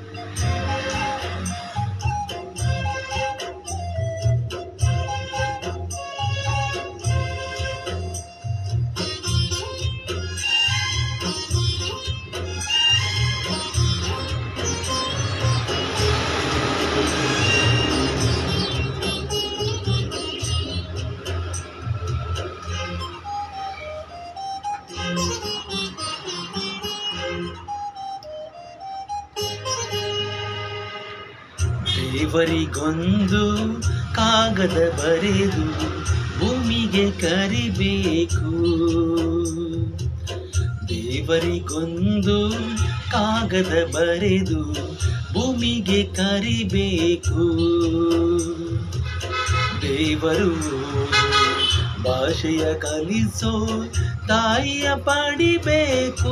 ದೇವರಿಗೊಂದು ಕಾಗದ ಬರೆದು ಭೂಮಿಗೆ ಕರಿಬೇಕು. ದೇವರಿಗೊಂದು ಕಾಗದ ಬರೆದು ಭೂಮಿಗೆ ಕರಿಬೇಕು. ದೇವರು ಭಾಷೆಯ ಕಲಿಸೋ ತಾಯಿಯ ಪಡಿಬೇಕು.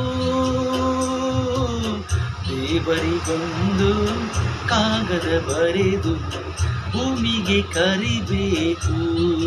ದೇವರಿಗೊಂದು ಕಾಗದ ಬರೆದು ಭೂಮಿಗೆ ಕರಿಬೇಕು.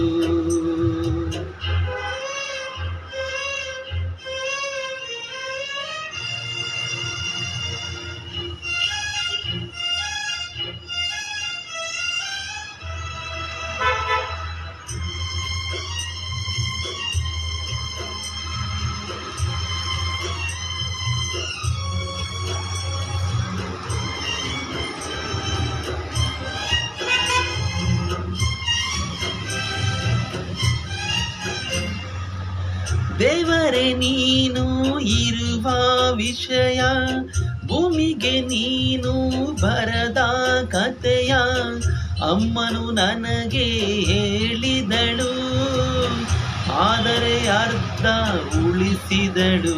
ದೇವರೇ ನೀನು ಇರುವ ವಿಷಯ ಭೂಮಿಗೆ ನೀನು ಬರದ ಕಥೆಯ ಅಮ್ಮನು ನನಗೆ ಹೇಳಿದಳು, ಆದರೆ ಅರ್ಧ ಉಳಿಸಿದಳು.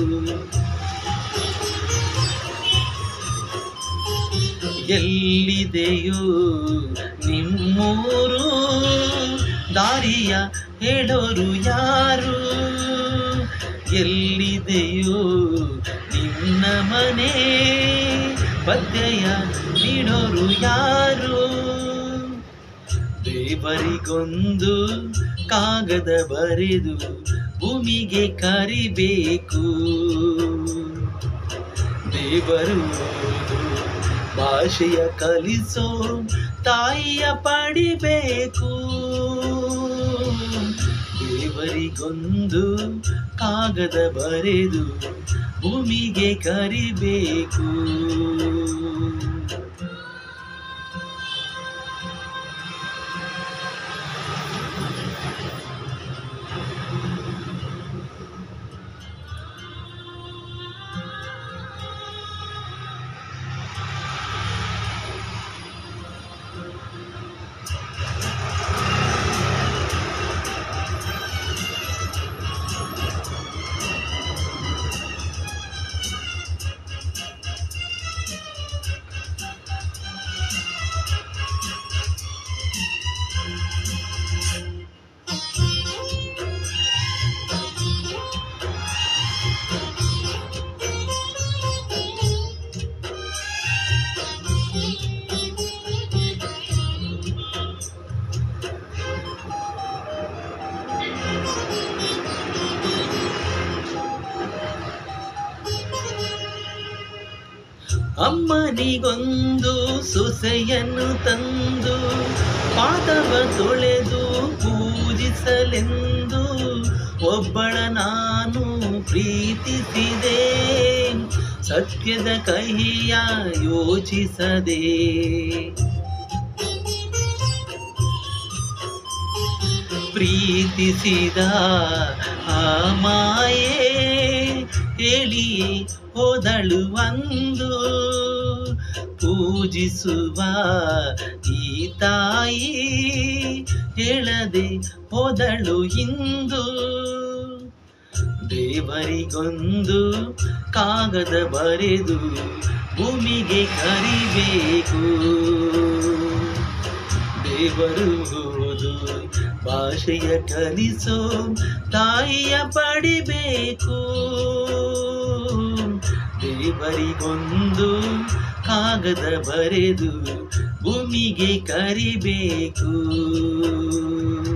ಎಲ್ಲಿದೆಯೋ ನಿಮ್ಮೂರು, ದಾರಿಯ ಹೇಳೋರು ಯಾರು? ಎಲ್ಲಿದೆಯೋ ನಿನ್ನ ಮನೆ, ಪದ್ಯೆಯ ನೀಡೋರು ಯಾರು? ದೇವರಿಗೊಂದು ಕಾಗದ ಬರೆದು ಭೂಮಿಗೆ ಕರಿಬೇಕು. ದೇವರು ಭಾಷೆಯ ಕಲಿಸೋ ತಾಯಿಯ ಪಡಿಬೇಕು. ದೇವರಿಗೊಂದು ಕಾಗದ ಬರೆದು ಭೂಮಿಗೆ ಕರಿಬೇಕು. ಅಮ್ಮನಿಗೊಂದು ಸೊಸೆಯನ್ನು ತಂದು ಪಾದವ ತೊಳೆದು ಪೂಜಿಸಲೆಂದು ಒಬ್ಬಳ ನಾನು ಪ್ರೀತಿಸಿದೆ. ಸತ್ಯದ ಕಹಿಯ ಯೋಚಿಸದೆ ಪ್ರೀತಿಸಿದ ಆ ಮಾಯೆ ಹೇಳಿಯೇ ಹೋದಳು ಒಂದು. ಪೂಜಿಸುವ ಈ ತಾಯಿ ಹೇಳದೆ ಹೋದಳು ಇಂದು. ದೇವರಿಗೊಂದು ಕಾಗದ ಬರೆದು ಭೂಮಿಗೆ ಕರಿಬೇಕು. ದೇವರು ಭಾಷೆಯ ಕಲಿಸೋ ತಾಯಿಯ ಪಡಿಬೇಕು. ದೇವರಿಗೊಂದು ಕಾಗದ ಬರೆದು ಭೂಮಿಗೆ ಕರಿಬೇಕು.